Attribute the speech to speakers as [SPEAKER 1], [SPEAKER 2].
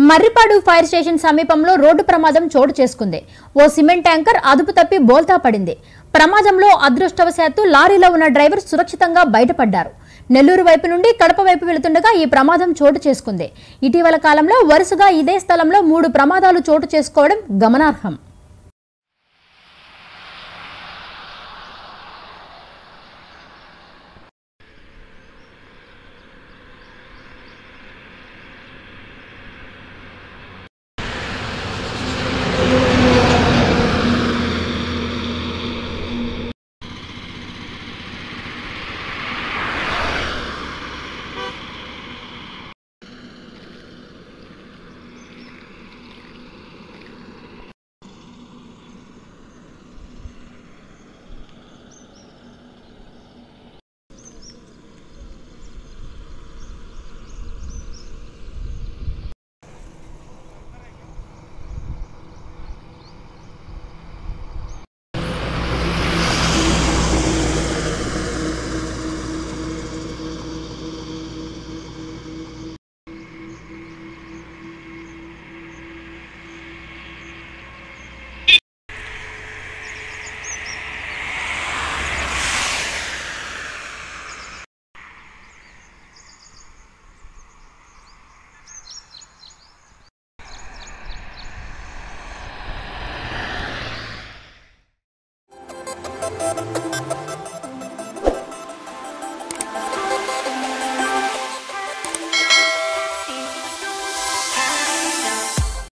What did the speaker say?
[SPEAKER 1] Marripadu fire station సమీపంలో రోడ్డు ప్రమాదం చోటు చేసుకుంది. ఓ సిమెంట్ ట్యాంకర్ అదుపు తప్పి బోల్తా పడింది. ప్రమాదంలో అదృష్టవశాత్తు లారీలో ఉన్న డ్రైవర్ సురక్షితంగా బయటపడ్డారు. నెల్లూరు వైపు నుండి కడప వైపు వెళుతుండగా ఈ ప్రమాదం చోటు చేసుకుంది. ఇటీవల కాలంలో వరుసగా ఇదే స్థలంలో 3 ప్రమాదాలు చోటు చేసుకోవడం గమనార్హం.